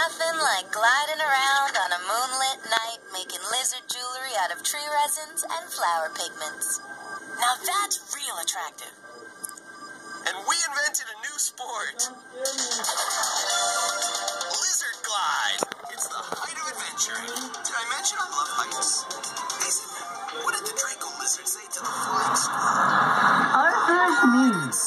Nothing like gliding around on a moonlit night, making lizard jewelry out of tree resins and flower pigments. Now that's real attractive. And we invented a new sport. Lizard glide. It's the height of adventuring. Did I mention I love heights? Mason, what did the Draco lizard say to the flying squirrel? Arthur's Muse.